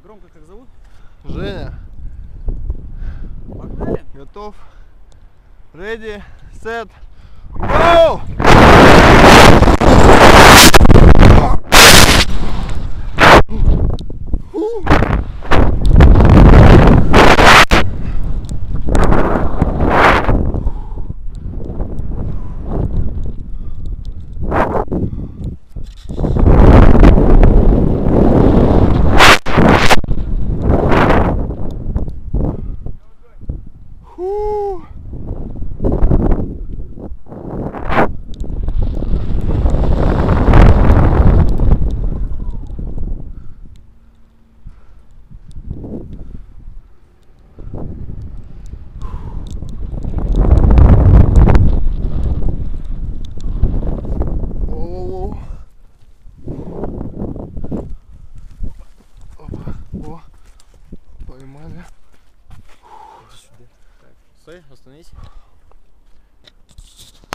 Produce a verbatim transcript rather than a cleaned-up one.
Громко как зовут? Женя. Погнали. Готов. Ready, set, go! Фу. О, о, поймали. Так, стой, остановись.